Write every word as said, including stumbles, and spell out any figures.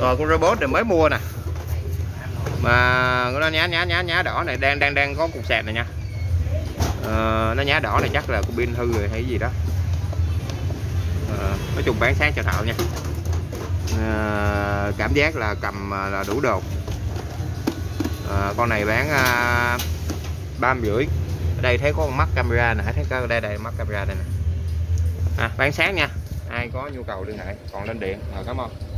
Rồi con robot này mới mua nè, mà nó nhá nhá nhá nhá đỏ này, đang đang đang có cục sạc này nha. Ờ, nó nhá đỏ này chắc là con pin hư rồi hay gì đó. Ờ, nói chung bán sáng cho thợ nha. Ờ, cảm giác là cầm là đủ đồ. Ờ, con này bán à, ba mươi rưỡi. Ở đây thấy có con mắt camera nè, thấy có đây đây mắt camera đây nè. À, bán sáng nha, ai có nhu cầu liên hệ. Còn lên điện. Rồi, cảm ơn.